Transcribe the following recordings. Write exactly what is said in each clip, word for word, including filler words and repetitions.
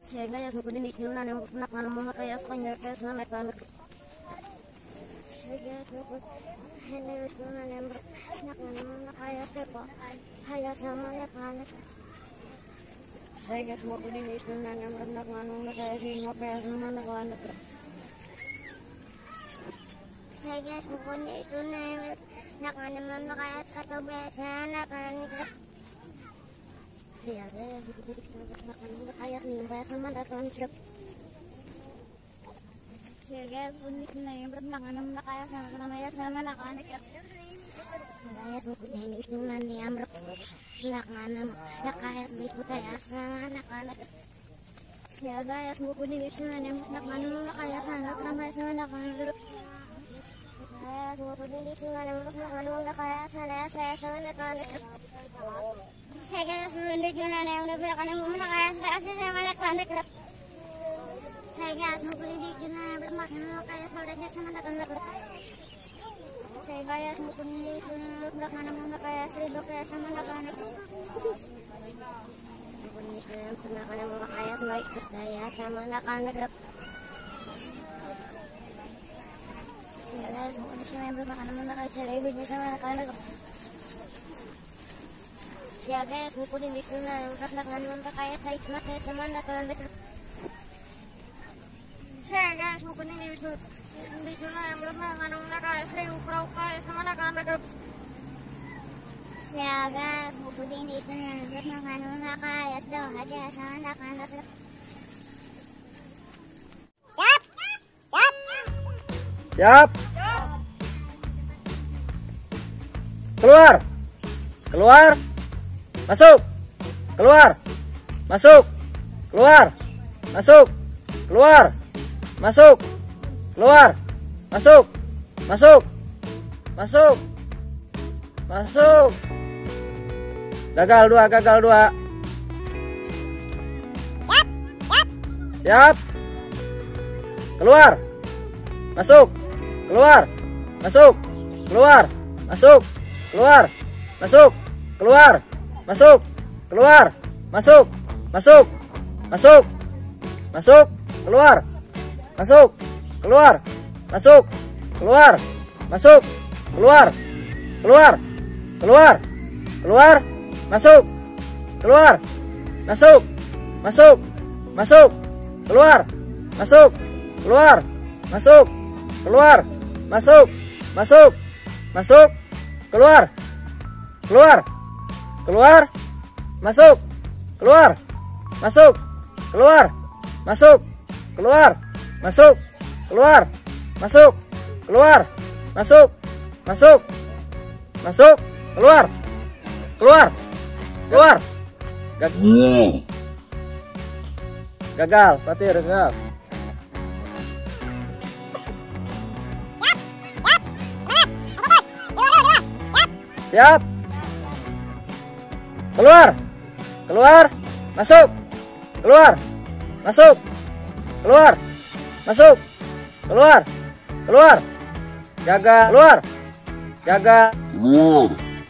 Sehingga ya suku ini jualan yang nak mana mau kayak sekolah kayak sana kan. Sehingga suku ini jualan yang nak mana mau kayak sekolah kayak sama kan. Sehingga suku ini jualan yang nak mana mau kayak sih mau kayak sama kan. Sehingga suku ini jualan nak mana mau kayak kata biasa nak kan. Siaga kayak nih kayak sama datang truk. Siaga bunyi nih berenang enam kayak sama namanya sama nak anak. Saya suku ini itu nanti amruk nak enam nak kayak sebegitu kayak sama nak anak. Siaga ya suku ini itu nanti nak enam kayak sama namanya sama nak anak. Saya suku ini itu nanti nak enam kayak saya saya sama nak anak. Saya sudah jualan yang udah berapa kali mau kayak sekarang saya malah kandek. Saya sudah jualan yang bermakan kayak sekarang sama nak. Saya kayak sudah jualan bermakan mau kayak seribu kayak sama nak. Sudah bermakan mau kayak sebaik saya sama nak. Saya sudah jualan bermakan mau kayak seribu sama nak. Siaga ya suku ini jualan nak mana kayak saya sama saya sama nak. Siaga suku ini jualan yang belum mana kayak seribu perahu kayak sama nak. Siaga suku ini jualan belum mana kayak sedang aja sama nak. Siap. Keluar. Keluar. Masuk. Keluar. Masuk. Keluar. Masuk. Keluar. Masuk. Keluar. Masuk. Masuk. Masuk. Masuk. Gagal dua, gagal dua. Siap. Keluar. Masuk. Keluar. Masuk. Keluar. Masuk. Keluar. Masuk. Keluar. Masuk. Keluar. Masuk. Masuk. Masuk. Masuk. Keluar. Masuk. Keluar. Masuk. Keluar. Masuk. Keluar. Keluar. Keluar. Keluar. Masuk. Keluar. Masuk. Masuk. Masuk. Keluar. Masuk. Keluar. Masuk. Keluar. Masuk. Masuk. Masuk. Keluar. Keluar. Keluar. Masuk. Keluar. Masuk. Keluar. Masuk. Keluar. Masuk. Keluar. Masuk. Keluar. Masuk. Masuk. Masuk. Keluar. Keluar. Keluar. Gagal. Gagal, Fatir, gagal. Siap. Keluar. Keluar. Masuk. Keluar. Masuk. Keluar. Masuk. Keluar. Keluar. Jaga. Keluar. Jaga. Keluar.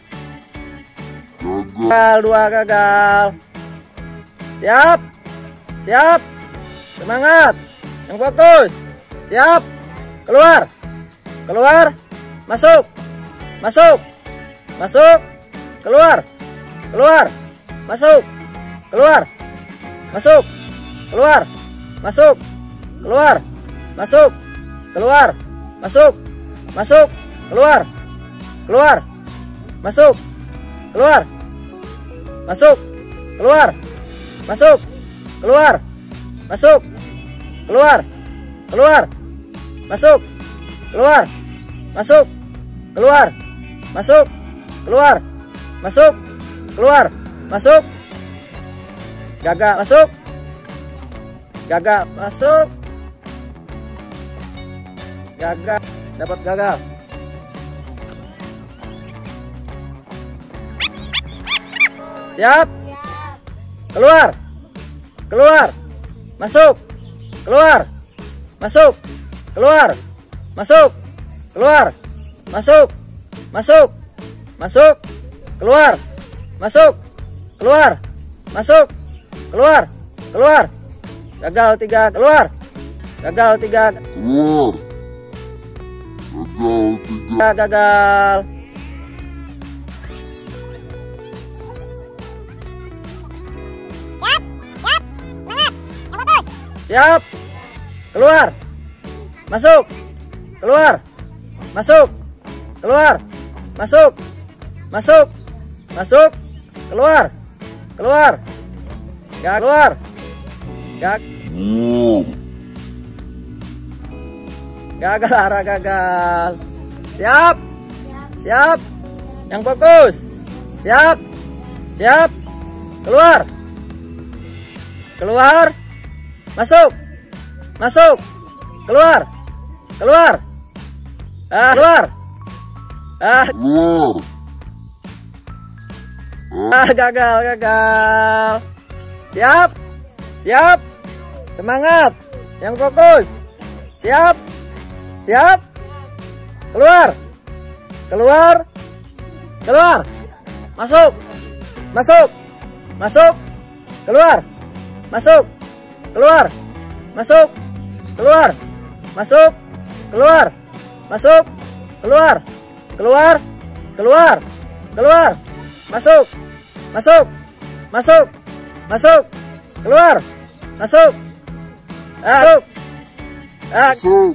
Gagal dua, gagal. Siap. Siap. Semangat. Yang fokus. Siap. Keluar. Keluar. Masuk. Masuk. Masuk. Keluar. Keluar. Masuk. Keluar. Masuk. Keluar. Masuk. Keluar. Masuk. Keluar. Masuk. Masuk. Keluar. Keluar. Masuk. Keluar. Masuk. Keluar. Masuk. Keluar. Masuk. Keluar. Keluar. Masuk. Keluar. Masuk. Keluar. Masuk. Keluar. Masuk. Keluar. Masuk. Gagal. Masuk. Gagal. Masuk. Gagal. Dapat gagal. Siap. Keluar. Keluar. Masuk. Keluar. Masuk. Keluar. Masuk. Keluar. Masuk. Masuk. Masuk. Keluar. Masuk. Keluar. Masuk. Keluar. Keluar. Gagal tiga, keluar. Gagal tiga. Keluar. Gagal tiga. Gagal. Siap. Keluar. Masuk. Keluar. Masuk. Keluar. Masuk. Masuk. Masuk. Keluar. Keluar. Gak keluar. Gak. Gagal, arah gagal. Siap. Siap. Yang fokus. Siap. Siap. Keluar. Keluar. Masuk. Masuk. Keluar. Keluar. Ah, keluar. Ah, Keluar. ah, gagal, gagal. Siap. Siap. Semangat. Yang fokus. Siap. Siap. Keluar. Keluar. Keluar. Masuk. Masuk. Masuk. Keluar. Masuk. Keluar. Masuk. Keluar. Masuk. Keluar. Masuk. Keluar. Keluar. Keluar. Keluar. Masuk. Masuk. Masuk. Masuk. Keluar. Masuk. Masuk. Ah, Masuk.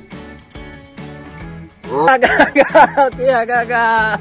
gagal. Kia gagal.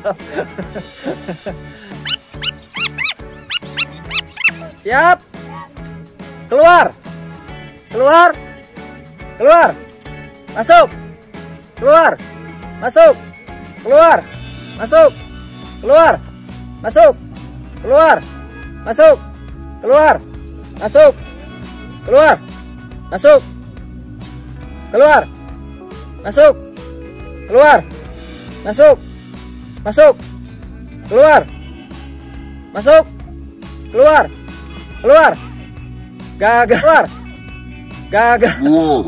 Siap. Keluar. Keluar. Keluar. Masuk. Keluar. Masuk. Keluar. Masuk. Keluar. Masuk. Keluar. Masuk. Keluar. Masuk. Keluar. Masuk. Keluar. Masuk. Keluar. Masuk. Masuk. Keluar. Masuk. Keluar. Keluar. Gagal. Keluar. Gagal. Keluar.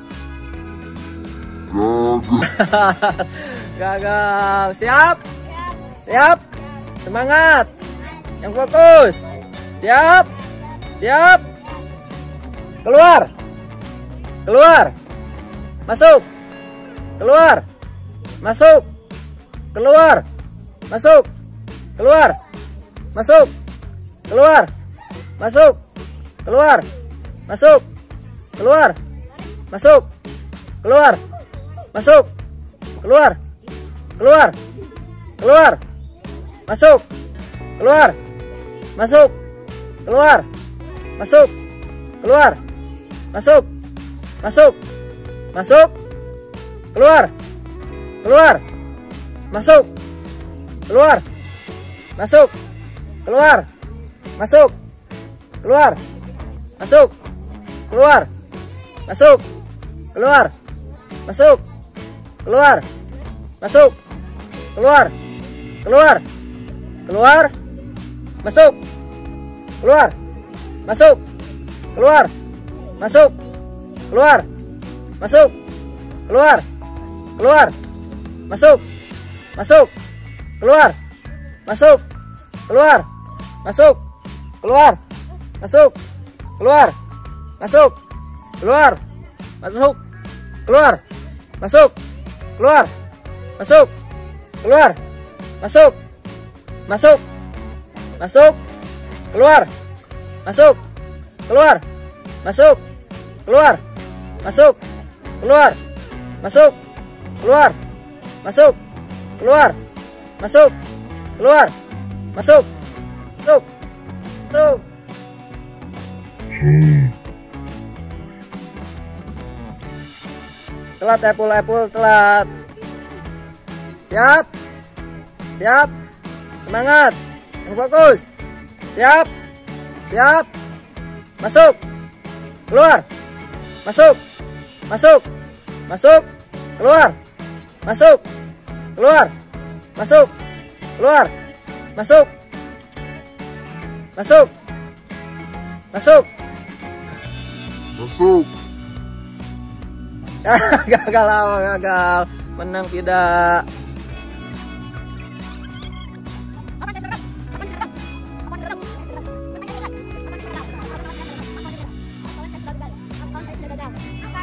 Gagal. Gagal. Siap. Siap. Semangat. Yang fokus. Siap. Siap. Keluar. Keluar. Masuk. Keluar. Masuk. Keluar. Masuk. Keluar. Masuk. Keluar. Masuk. Keluar. Masuk. Keluar. Masuk. Keluar. Masuk. Keluar. Keluar. Keluar. Masuk. Keluar. Masuk. Keluar. Masuk. Keluar. Masuk. Masuk. Masuk. Keluar. Keluar. Masuk. Keluar. Masuk. Keluar. Masuk. Keluar. Masuk. Keluar. Masuk. Keluar. Masuk. Keluar. Masuk. Keluar. Keluar. Keluar. Masuk. Keluar. Masuk. Keluar. Masuk. Keluar. Masuk. Keluar. Keluar. Masuk. Masuk. Keluar. Masuk. Keluar. Masuk. Keluar. Masuk. Keluar. Masuk. Keluar. Masuk. Keluar. Masuk. Keluar. Masuk. Keluar. Masuk. Masuk. Masuk. Keluar. Masuk. Keluar. Masuk. Keluar. Masuk. Keluar. Masuk. Keluar. Masuk. Keluar. Masuk. Keluar. Masuk. Masuk. Masuk. Telat Epul, Epul telat. Siap. Siap. Semangat. Yang fokus. Siap. Siap. Masuk. Keluar. Masuk. Masuk. Masuk. Keluar. Masuk. Keluar. Masuk. Keluar. Masuk. Masuk. Masuk. Masuk. Gagal awal, gagal. Menang tidak. nagadaw.